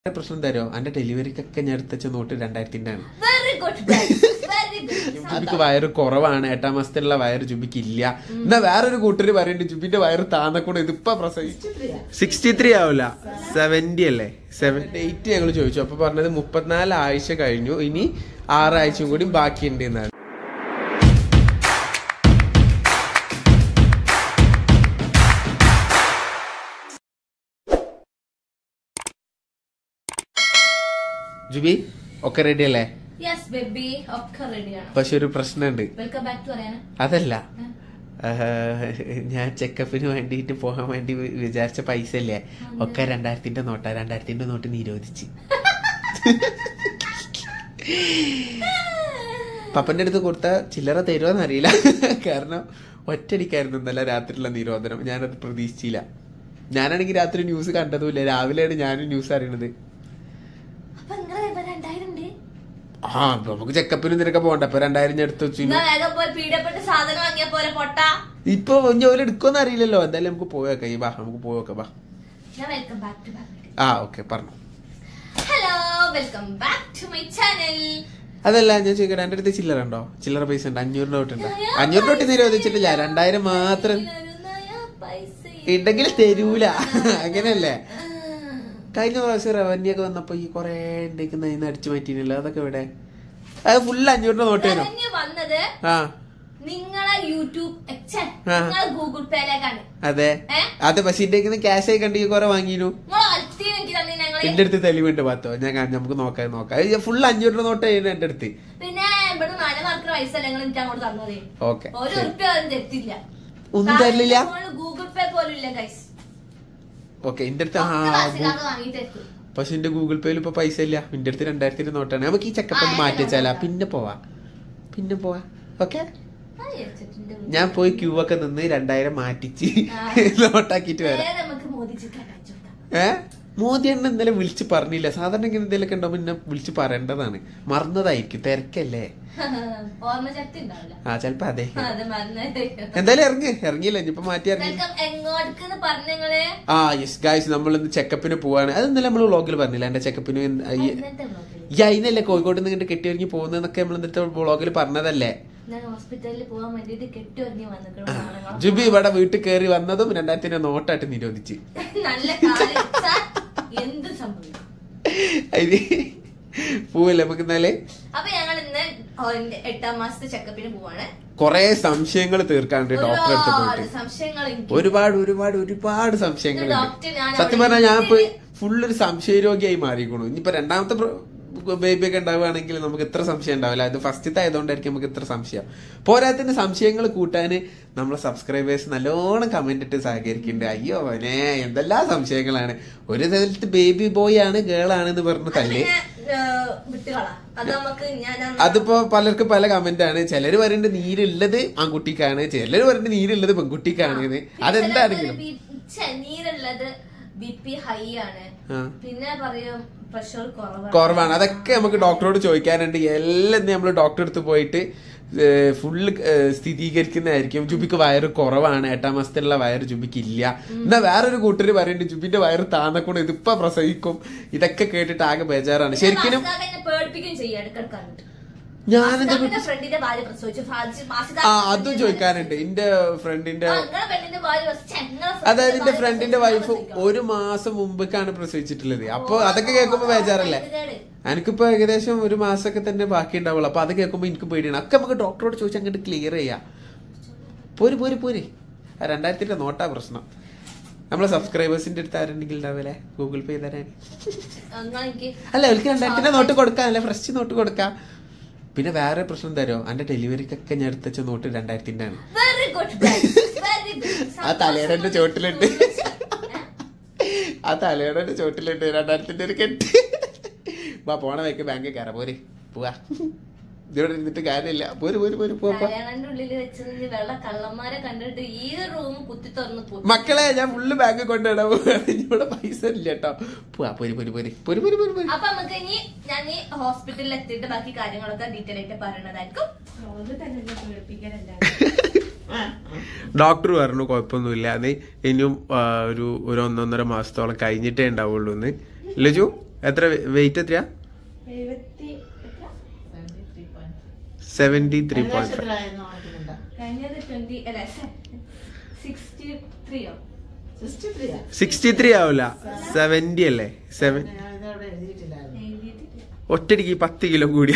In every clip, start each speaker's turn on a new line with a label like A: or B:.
A: പ്രശ്നം തരോ എന്റെ ഡെലിവറിക്കൊക്കെ ഞാൻ എടുത്തുവെച്ച നോട്ട് 2000 ആണ്. ജുബിക്ക് വയറ് കുറവാണ്, 8ാം മാസത്തിലുള്ള വയറ് ജുബിക്ക് ഇല്ല. എന്നാ വേറൊരു കൂട്ടര് പറയുന്നുണ്ട് ജുബിന്റെ വയറ് താന്നക്കൂടെ ഇതിപ്പോ പ്രസവിച്ചു 63 ആവില്ല 70 അല്ലേ 78 ഞങ്ങൾ ചോദിച്ചു. അപ്പൊ പറഞ്ഞത് 34 ആഴ്ച കഴിഞ്ഞു, ഇനി 6 ആഴ്ചയും കൂടി ബാക്കിയുണ്ട് എന്നാണ്. ജുബി ഒക്കെ റെഡി അല്ലേ? പക്ഷെ ഒരു പ്രശ്നമുണ്ട്. അതല്ല, ഞാൻ ചെക്കപ്പിന് വേണ്ടിട്ട് പോകാൻ വേണ്ടി വിചാരിച്ച പൈസ ഇല്ലേ ഒക്കെ 2000 നോട്ടാ. 2000 നോട്ട് നിരോധിച്ച്. പപ്പന്റെ അടുത്ത് കൊടുത്ത ചില്ലറ തരുമെന്ന് അറിയില്ല. കാരണം ഒറ്റടിക്കായിരുന്നു ഇന്നലെ രാത്രിയുള്ള നിരോധനം. ഞാനത് പ്രതീക്ഷിച്ചില്ല. ഞാനാണെങ്കിൽ രാത്രി ന്യൂസ് കണ്ടതുമില്ല, രാവിലെയാണ് ഞാനും ന്യൂസ് അറിയണത്. ആ നമുക്ക് ചെക്കപ്പിന് നിനക്ക് പോകണ്ട. അപ്പൊ 2000 എടുത്ത് വെച്ചു. ഇപ്പൊ ജോലി എടുക്കുമെന്ന് അറിയില്ലല്ലോ. എന്തായാലും നമുക്ക് പോയേക്കാം. ഈ ബാ നമുക്ക് പോയേക്കാം. ബാ. ആ ഓക്കെ പറഞ്ഞു.
B: Hello, welcome back to my channel.
A: അതല്ല ഞാൻ ചോദിക്കട്ടെ, എന്റെ അടുത്ത് ചില്ലറ ഉണ്ടോ? ചില്ലറ പൈസ ഉണ്ട്? 500 നോട്ട് ഉണ്ടോ? 500 നോട്ട് നിരോധിച്ചിട്ടില്ല, 2000 മാത്രം ഉണ്ടെങ്കിൽ തരൂല. അങ്ങനെയല്ലേ? കഴിഞ്ഞ പ്രാവശ്യം റവന്യൂ ഒക്കെ വന്നപ്പോ ഈ കൊറേ ഉണ്ടെങ്കിൽ അടിച്ചു മാറ്റിയില്ല. അതൊക്കെ ഇവിടെ അത് ഫുള്ള് 500 നോട്ട് വരും. ആ
B: നിങ്ങളെ യൂട്യൂബ് ഗൂഗിൾ പേയിലേക്കാണ്.
A: അതെ അതെ. പക്ഷെ ഇന്റെ ക്യാഷ് ആയി കണ്ടെങ്കിൽ കൊറേ വാങ്ങിനു. എന്റെ അടുത്ത് തെളിവുണ്ട് പാത്തോ, ഞാൻ നമുക്ക് നോക്കാം. ഫുള്ള് 500 നോട്ട് ആയിരുന്നു എന്റെ അടുത്ത്.
B: പിന്നെ ഇവിടെ 4 മാർക്കിന് പൈസ അങ്ങോട്ട് തന്നത്.
A: ഓക്കെ,
B: ഒന്നും തരില്ല. ഗൂഗിൾ പേ പോലും ഇല്ല ഗൈസ്.
A: ഓക്കെ, എന്റെ അടുത്ത് പക്ഷെ എന്റെ ഗൂഗിൾ പേയിൽ ഇപ്പൊ പൈസ ഇല്ല. എന്റെ അടുത്ത് 2000 നോട്ടാണ്. നമുക്ക് ഈ ചെക്കപ്പ് ഒന്ന് മാറ്റി വെച്ചാലാ. പിന്നെ പോവാ. ഓക്കെ, ഞാൻ പോയി ക്യൂ ഒക്കെ നിന്ന് 2000 മാറ്റിച്ച് നോട്ടാക്കിട്ട് വരാം. മോദി എണ്ണ ഇന്നലെ വിളിച്ച് പറഞ്ഞില്ല. സാധാരണ ഇങ്ങനെ എന്തെങ്കിലുമൊക്കെ ഉണ്ടാവും പിന്നെ വിളിച്ച് പറയേണ്ടതാണ്. മറന്നതായിരിക്കും, തിരക്കല്ലേ. ആ ചെലപ്പോ അതെ. എന്തായാലും ഇറങ്ങിയില്ല. ഇനിയിപ്പോ മാറ്റി ഇറങ്ങി. ആ യെസ് ഗായ്സ്, നമ്മളിന്ന് ചെക്കപ്പിന് പോവാണ്. അത് ഇന്നലെ നമ്മള് വ്ളോഗിൽ പറഞ്ഞില്ല. എന്റെ ചെക്കപ്പിന് ഈ അതിനല്ലേ കോഴിക്കോട്ട് നിന്ന് ഇങ്ങോട്ട് കെട്ടി ഒരുങ്ങി പോകുന്നതൊക്കെ നമ്മൾ ഇന്നത്തെ വ്ളോഗിൽ പറഞ്ഞതല്ലേ. ജുബി ഇവിടെ വീട്ടിൽ കയറി വന്നതും 2000 നോട്ടായിട്ട് നിരോധിച്ച്. പോവല്ലേ നമുക്ക് ഇന്നാലേ.
B: അപ്പൊ ഞങ്ങൾ ഇന്ന് 8ാം മാസത്തെ ചെക്കപ്പിന് പോവാണ്.
A: കൊറേ സംശയങ്ങൾ തീർക്കാണ്ട് ഡോക്ടറെ അടുത്ത് പോയിട്ട്. ഒരുപാട് സംശയങ്ങളുണ്ട്. സത്യം പറഞ്ഞാൽ ഞാൻ ഇപ്പൊ ഫുള്ളൊരു സംശയരോഗിയായി മാറിക്കണു. ഇനിയിപ്പോ 2ാമത്തെ ബേബി ഒക്കെ ഉണ്ടാവുകയാണെങ്കിൽ നമുക്ക് ഇത്ര സംശയം ഉണ്ടാവില്ല. ഇത് ഫസ്റ്റത്തെ ആയതുകൊണ്ടായിരിക്കും നമുക്ക് ഇത്ര സംശയം. പോരാത്തിന്റെ സംശയങ്ങൾ കൂട്ടാന് നമ്മളെ സബ്സ്ക്രൈബേഴ്സ് നല്ലോണം കമന്റ് ഇട്ട് സഹകരിക്കുന്നുണ്ട്. അയ്യോ അവനെ എന്തെല്ലാം സംശയങ്ങളാണ്. ഒരു സ്ഥലത്ത് ബേബി ബോയ് ആണ് ഗേൾ ആണെന്ന് പറഞ്ഞ തല്ലേ. അതിപ്പോ പലർക്കും പല കമന്റ് ആണ്. ചിലര് പറയുന്നത് നീരുള്ളത് ആൺകുട്ടിക്കാണ്, ചിലര് പറയുന്നത് നീരുള്ളത് പെൺകുട്ടിക്കാണ്. അതെന്താണെങ്കിലും
B: നീരുള്ളത് BP ഹൈ ആണ്, പിന്നെ പറയും പ്രഷർ
A: കുറവാണ്. അതൊക്കെ നമുക്ക് ഡോക്ടറോട് ചോദിക്കാനുണ്ട്. എല്ലാം നമ്മൾ ഡോക്ടറെ അടുത്ത് പോയിട്ട് ഫുള്ള് സ്ഥിരീകരിക്കുന്നതായിരിക്കും. ജുബിക്ക് വയറ് കുറവാണ്, 8ാം മാസത്തിലുള്ള വയറ് ജുബിക്ക് ഇല്ല. എന്നാ വേറൊരു കൂട്ടര് പറയുന്നുണ്ട് ജുബിന്റെ വയറ് താന്നക്കൂടെ ഇതിപ്പോ പ്രസവിക്കും. ഇതൊക്കെ കേട്ടിട്ട് ആകെ ബേജാറാണ് ശരിക്കും. അതും ചോദിക്കാനുണ്ട്. എന്റെ ഫ്രണ്ടിന്റെ, അതായത് എന്റെ ഫ്രണ്ടിന്റെ വൈഫ് 1 മാസം മുമ്പേക്കാണ് പ്രസവിച്ചിട്ടുള്ളത്. അപ്പൊ അതൊക്കെ കേൾക്കുമ്പോ ബേജാറല്ലേ. എനിക്കിപ്പോ ഏകദേശം 1 മാസമൊക്കെ തന്നെ ബാക്കി ഉണ്ടാവുള്ളൂ. അപ്പൊ അത് കേൾക്കുമ്പോ എനിക്ക് പേടിയാണ്. ഒക്കെ നമുക്ക് ഡോക്ടറോട് ചോദിച്ചാൽ അങ്ങോട്ട് ക്ലിയർ ചെയ്യാം. പോര് 2000 നോട്ടാ പ്രശ്നം. നമ്മളെ സബ്സ്ക്രൈബേഴ്സിന്റെ അടുത്ത് ആരുണ്ടെങ്കിൽ ഉണ്ടാവില്ലേ ഗൂഗിൾ പേ തരാൻ. അല്ല അവർക്ക് 2000 നോട്ട് കൊടുക്കാം, അല്ലെ ഫ്രഷ് നോട്ട് കൊടുക്കാം. പിന്നെ വേറെ പ്രശ്നം തരോ, എന്റെ ഡെലിവറിക്കൊക്കെ ഞാൻ എടുത്തുവെച്ച നോട്ട് 2000 ആണ്. ആ തലയുടെ ചോട്ടിലുണ്ട്. 2000 ഒരു കെട്ട്. പോണ വയ്ക്ക് ബാങ്കിൽ കയറാം. പോവാ. ഇതിവിടെ ഇരുന്നിട്ട് കാര്യമില്ല. മക്കളെ ഞാൻ ഫുള്ള് ബാങ്ക് കൊണ്ടുവിടാൻ പോവാണ്. ഇവിടെ പൈസ ഇല്ല കേട്ടോ.
B: ഹോസ്പിറ്റലിൽ എത്തിയിട്ട് ബാക്കി കാര്യങ്ങളൊക്കെ ഡീറ്റെയിൽ ആയിട്ട് പറയുന്നതായിരിക്കും.
A: ഡോക്ടർ പറഞ്ഞു കുഴപ്പമൊന്നുമില്ല, അത് ഇനിയും ഒരു 1-1.5 മാസത്തോളം കഴിഞ്ഞിട്ടേ ഉണ്ടാവുള്ളൂ എന്ന്. ലജു എത്ര വെയിറ്റ് എത്രയാ? 73.5.
B: കഴിഞ്ഞത്
A: 63 ആവില്ല, 70 അല്ലേ? ഒറ്റടിക്ക് 10 കിലോ കൂടിയ.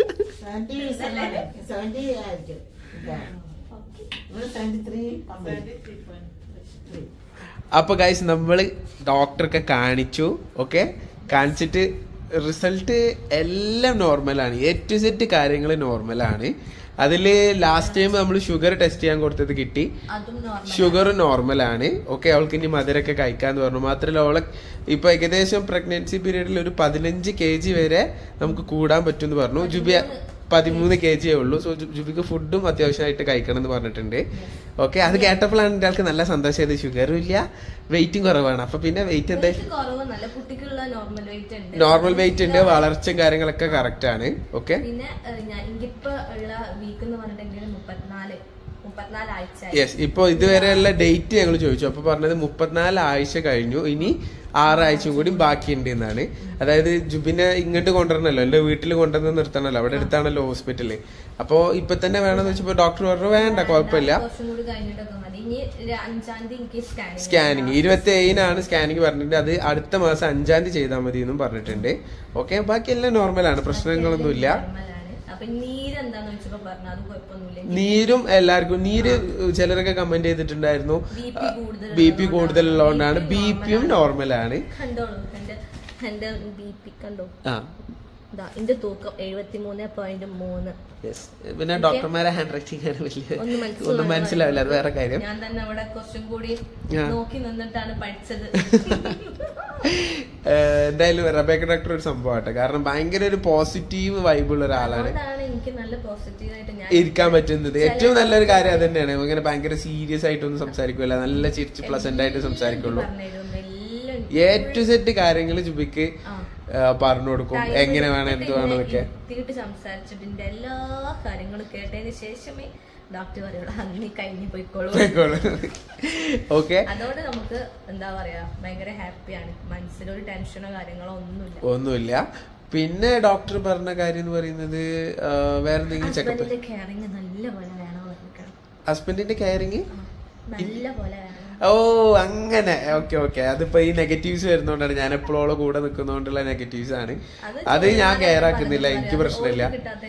A: അപ്പൊ ഗൈസ് നമ്മള് ഡോക്ടറൊക്കെ കാണിച്ചു. ഓക്കെ, കാണിച്ചിട്ട് റിസൾട്ട് എല്ലാം നോർമലാണ്. A to Z കാര്യങ്ങൾ നോർമലാണ്. അതില് ലാസ്റ്റ് ടൈം നമ്മൾ ഷുഗർ ടെസ്റ്റ് ചെയ്യാൻ കൊടുത്തത് കിട്ടി, ഷുഗർ നോർമലാണ്. ഓക്കെ, അവൾക്ക് ഇനി മധുരമൊക്കെ കഴിക്കാന്ന് പറഞ്ഞു. മാത്രമല്ല അവളെ ഇപ്പൊ ഏകദേശം പ്രഗ്നൻസി പീരീഡിൽ ഒരു 15 kg വരെ നമുക്ക് കൂടാൻ പറ്റുമെന്ന് പറഞ്ഞു. ജുബിയ 13 kg ഉള്ളൂ. സോ ജുബിക്ക് ഫുഡും അത്യാവശ്യമായിട്ട് കഴിക്കണം എന്ന് പറഞ്ഞിട്ടുണ്ട്. ഓക്കെ, അത് കേട്ടപ്പോഴാണ് എൻ്റെ ആൾക്ക് നല്ല സന്തോഷമായത്. ഷുഗറും ഇല്ല, വെയിറ്റും കുറവാണ്. അപ്പൊ പിന്നെ വെയിറ്റ് എന്താ നോർമൽ വെയിറ്റ് ഉണ്ട്, വളർച്ചയും കാര്യങ്ങളൊക്കെ കറക്റ്റ് ആണ്. Okay, yes. ഇപ്പൊ ഇതുവരെയുള്ള ഡേറ്റ് ഞങ്ങൾ ചോദിച്ചു. അപ്പൊ പറഞ്ഞത് 34 ആഴ്ച കഴിഞ്ഞു, ഇനി 6 ആഴ്ചയും കൂടി ബാക്കിയുണ്ട് എന്നാണ്. അതായത് ജുബിനെ ഇങ്ങോട്ട് കൊണ്ടുവരണല്ലോ, എന്റെ വീട്ടിൽ കൊണ്ടുവന്ന് നിർത്തണല്ലോ, അവിടെ അടുത്താണല്ലോ ഹോസ്പിറ്റല്. അപ്പൊ ഇപ്പൊ തന്നെ വേണമെന്ന് വെച്ചപ്പോ ഡോക്ടർ പറഞ്ഞു വേണ്ട, കുഴപ്പമില്ല, സ്കാനിങ് 27-നാണ് സ്കാനിങ് പറഞ്ഞിട്ടുണ്ട്. അത് അടുത്ത മാസം 5-ാം തീയതി ചെയ്താൽ മതി എന്നും പറഞ്ഞിട്ടുണ്ട്. ഓക്കെ, ബാക്കിയെല്ലാം നോർമലാണ്, പ്രശ്നങ്ങളൊന്നുമില്ല. നീരും എല്ലാവർക്കും നീര് ചിലരൊക്കെ കമന്റ് ചെയ്തിട്ടുണ്ടായിരുന്നു BP കൂടുതലുള്ളതുകൊണ്ടാണ്. BPയും നോർമലാണ്.
B: തൂക്കം 73.3.
A: പിന്നെ ഡോക്ടർമാരെ ഹാൻഡ് റൈറ്റിംഗ് ആണ് വലിയ ഒന്നും മനസ്സിലാവില്ല, അത് വേറെ കാര്യം.
B: ഞാൻ തന്നെ അവിടെ കുറച്ചും കൂടി നോക്കി നിന്നിട്ടാണ് പഠിച്ചത്.
A: എന്തായാലും റബേക്ക ഡോക്ടർ ഒരു സംഭവമാട്ടെ, കാരണം ഭയങ്കര ഒരു പോസിറ്റീവ് വൈബുള്ള ഒരാളാണ്.
B: എനിക്ക് നല്ല പോസിറ്റീവായിട്ട്
A: ഇരിക്കാൻ പറ്റുന്നത് ഏറ്റവും നല്ലൊരു കാര്യം അത് തന്നെയാണ്. ഇങ്ങനെ ഭയങ്കര സീരിയസ് ആയിട്ടൊന്നും സംസാരിക്കില്ല, നല്ല ചിരിച്ച് പ്ലസന്റ് ആയിട്ട് സംസാരിക്കുള്ളൂ. A to Z കാര്യങ്ങൾ ജുബിക്ക് പറഞ്ഞു കൊടുക്കും, എങ്ങനെ വേണം എന്ത് വേണം എന്നൊക്കെ
B: സംസാരിച്ചിട്ടുണ്ട്. എല്ലാ കാര്യങ്ങളും കേട്ടതിന് ശേഷമേ ഡോക്ടർ പറയുള്ളൂ അന്ന് കഴിഞ്ഞ് പോയിക്കോളൂ.
A: ഓക്കെ,
B: അതോടെ നമുക്ക് എന്താ പറയാ ഭയങ്കര ഹാപ്പിയാണ്, മനസ്സിലൊരു ടെൻഷനോ കാര്യങ്ങളോ
A: ഒന്നുമില്ല. പിന്നെ ഡോക്ടർ പറഞ്ഞ കാര്യം എന്ന് പറയുന്നത് വേറെ എന്തെങ്കിലും ചെക്കപ്പ്,
B: കെയറിങ് നല്ല പോലെ വേണോ,
A: ഹസ്ബൻഡിന്റെ കെയറിങ്
B: നല്ല പോലെ വേണം.
A: ഓ അങ്ങനെ, ഓക്കെ ഓക്കെ. അതിപ്പോ ഈ നെഗറ്റീവ്സ് വരുന്നോണ്ടാണ്, ഞാൻ എപ്പോഴും കൂടെ നിൽക്കുന്നോണ്ടുള്ള നെഗറ്റീവ്സ് ആണ്. അത് ഞാൻ കെയർ ആക്കുന്നില്ല, എനിക്ക് പ്രശ്നമില്ല.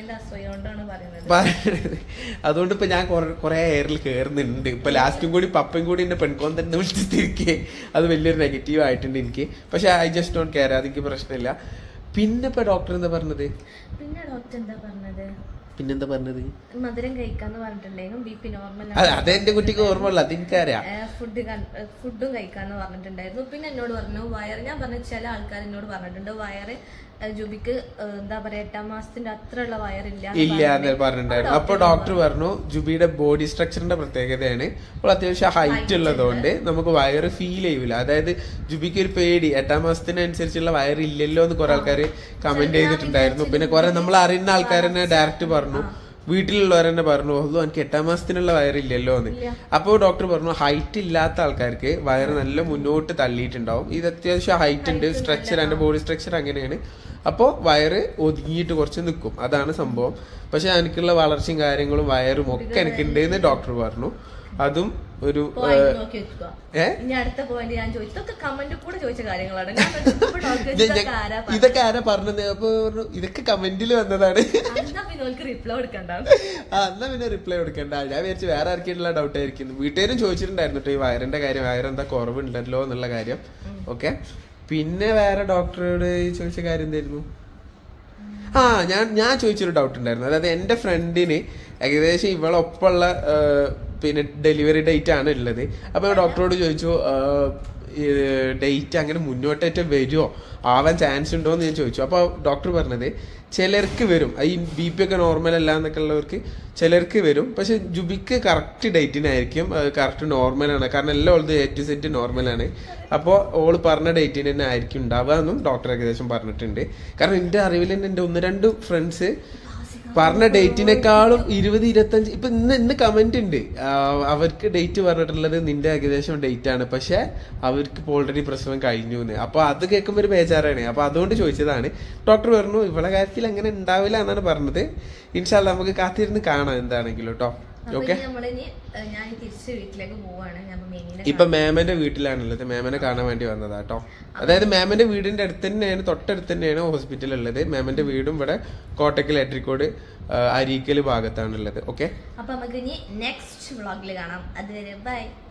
A: അതുകൊണ്ട് ഇപ്പൊ ഞാൻ കുറെ എയറിൽ കയറുന്നുണ്ട്. ഇപ്പൊ ലാസ്റ്റും കൂടി പപ്പയും കൂടി എന്റെ പെൺകോൻ തന്നെ വിളിച്ച് തിരികെ, അത് വലിയൊരു നെഗറ്റീവ് ആയിട്ടുണ്ട് എനിക്ക്. പക്ഷെ ഐ ജസ്റ്റ് ഡോണ്ട് കെയർ, അതെനിക്ക് പ്രശ്നമില്ല. പിന്നെ ഇപ്പൊ ഡോക്ടർ എന്താ പറഞ്ഞത്? പിന്നെന്താ പറഞ്ഞത്?
B: മധുരം കഴിക്കാന്ന് പറഞ്ഞിട്ടുണ്ടെങ്കിലും BP നോർമൽ,
A: അതെന്റെ കുട്ടിക്ക് ഓർമ്മയുള്ള, അതെനിക്കറിയാം.
B: ഫുഡും കഴിക്കാന്ന് പറഞ്ഞിട്ടുണ്ടായിരുന്നു. പിന്നെ എന്നോട് പറഞ്ഞു വയറ്, ഞാൻ പറഞ്ഞ ചില ആൾക്കാർ എന്നോട് പറഞ്ഞിട്ടുണ്ട് വയറ് ജുബിക്ക് എന്താ പറയാ 8-ാം മാസത്തിന്റെ അത്ര ഉള്ള വയറില്ല
A: എന്ന് പറഞ്ഞിട്ടുണ്ടായിരുന്നു. അപ്പൊ ഡോക്ടർ പറഞ്ഞു ജുബിയുടെ ബോഡി സ്ട്രക്ചറിന്റെ പ്രത്യേകതയാണ്, അപ്പോൾ അത്യാവശ്യം ഹൈറ്റ് ഉള്ളതുകൊണ്ട് നമുക്ക് വയറ് ഫീൽ ചെയ്യൂല. അതായത് ജുബിക്ക് ഒരു പേടി, 8-ാം മാസത്തിനനുസരിച്ചുള്ള വയറില്ലല്ലോ എന്ന് കുറെ ആൾക്കാർ കമന്റ് ചെയ്തിട്ടുണ്ടായിരുന്നു. പിന്നെ കുറെ നമ്മൾ അറിയുന്ന ആൾക്കാർ തന്നെ ഡയറക്റ്റ് പറഞ്ഞു, വീട്ടിലുള്ളവരെന്നെ പറഞ്ഞു എനിക്ക് 8-ാം മാസത്തിനുള്ള വയറില്ലല്ലോ എന്ന്. അപ്പോൾ ഡോക്ടർ പറഞ്ഞു ഹൈറ്റ് ഇല്ലാത്ത ആൾക്കാർക്ക് വയറ് നല്ല മുന്നോട്ട് തള്ളിയിട്ടുണ്ടാവും. ഇത് അത്യാവശ്യം ഹൈറ്റ് ഉണ്ട്, സ്ട്രക്ചർ, എന്റെ ബോഡി സ്ട്രക്ചർ അങ്ങനെയാണ്. അപ്പോൾ വയറ് ഒതുങ്ങിയിട്ട് കുറച്ച് നിൽക്കും, അതാണ് സംഭവം. പക്ഷെ എനിക്കുള്ള വളർച്ചയും കാര്യങ്ങളും വയറും ഒക്കെ എനിക്കുണ്ട് എന്ന് ഡോക്ടർ പറഞ്ഞു. അതും ഒരു ഇതൊക്കെ ആരാ പറഞ്ഞത്? അപ്പൊ ഇതൊക്കെ കമന്റിൽ വന്നതാണ്. എന്നാ പിന്നെ റിപ്ലൈ കൊടുക്കണ്ട, ഞാൻ വിചാരിച്ചു വേറെ ആർക്കുള്ള ഡൗട്ട് ആയിരിക്കുന്നു. വീട്ടുകാരും ചോദിച്ചിട്ടുണ്ടായിരുന്നു കേട്ടോ ഈ വയറിന്റെ കാര്യം, വയറെന്താ കുറവുണ്ടല്ലോ എന്നുള്ള കാര്യം. ഓക്കെ, പിന്നെ വേറെ ഡോക്ടറോട് ചോദിച്ച കാര്യം എന്തായിരുന്നു? ഞാൻ ചോദിച്ചൊരു ഡൗട്ട് ഉണ്ടായിരുന്നു. അതായത് എന്റെ ഫ്രണ്ടിന് ഏകദേശം ഇവളൊപ്പമുള്ള പിന്നെ ഡെലിവറി ഡേറ്റ് ആണ് ഉള്ളത്. അപ്പൊ ഡോക്ടറോട് ചോദിച്ചു ഡേറ്റ് അങ്ങനെ മുന്നോട്ടേറ്റ് വരുമോ, ആവാൻ ചാൻസ് ഉണ്ടോ എന്ന് ഞാൻ ചോദിച്ചു. അപ്പോൾ ഡോക്ടർ പറഞ്ഞത് ചിലർക്ക് വരും, ഈ BP ഒക്കെ നോർമൽ അല്ല എന്നൊക്കെ ഉള്ളവർക്ക് ചിലർക്ക് വരും. പക്ഷെ ജുബിക്ക് കറക്റ്റ് ഡേറ്റിനായിരിക്കും കറക്റ്റ് നോർമലാണ്, കാരണം എല്ലാം ഉള്ളത് A to Z നോർമലാണ്. അപ്പോൾ ഓള് പറഞ്ഞ ഡേറ്റിന് തന്നെ ആയിരിക്കും ഉണ്ടാവുക എന്നും ഡോക്ടർ ഏകദേശം പറഞ്ഞിട്ടുണ്ട്. കാരണം എൻ്റെ അറിവിൽ തന്നെ എൻ്റെ 1-2 ഫ്രണ്ട്സ് പറഞ്ഞ ഡേറ്റിനേക്കാളും 20-25 ഇപ്പൊ ഇന്ന് കമന്റ് ഉണ്ട്. അവർക്ക് ഡേറ്റ് പറഞ്ഞിട്ടുള്ളത് നിന്റെ ഏകദേശം ഡേറ്റ് ആണ്, പക്ഷെ അവർക്ക് ഓൾറെഡി പ്രസവം കഴിഞ്ഞു എന്ന്. അപ്പൊ അത് കേൾക്കുമ്പോ ഒരു ബേജാറാണ്. അപ്പൊ അതുകൊണ്ട് ചോദിച്ചതാണ്. ഡോക്ടർ പറഞ്ഞു ഇവളെ കാര്യത്തിൽ അങ്ങനെ ഉണ്ടാവില്ല എന്നാണ് പറഞ്ഞത്. ഇൻഷാ അല്ലാഹ് നമുക്ക് കാത്തിരുന്ന് കാണാം എന്താണെങ്കിലും കേട്ടോ. ഓക്കെ,
B: ഞാൻ തിരിച്ച് വീട്ടിലേക്ക് പോവാണ്.
A: ഇപ്പൊ മേമന്റെ വീട്ടിലാണുള്ളത്. മേമനെ കാണാൻ വേണ്ടി വന്നതാ കേട്ടോ. അതായത് മേമന്റെ വീടിന്റെ അടുത്ത് തന്നെയാണ്, തൊട്ടടുത്ത് തന്നെയാണ് ഹോസ്പിറ്റൽ ഉള്ളത്. മേമന്റെ വീടും ഇവിടെ കോട്ടക്കൽ എട്രിക്കോട് അരീക്കല് ഭാഗത്താണുള്ളത്. ഓക്കെ,
B: അപ്പൊ നമുക്ക് ഇനി നെക്സ്റ്റ് വ്ളോഗിൽ കാണാം. അതുവരെ ബൈ.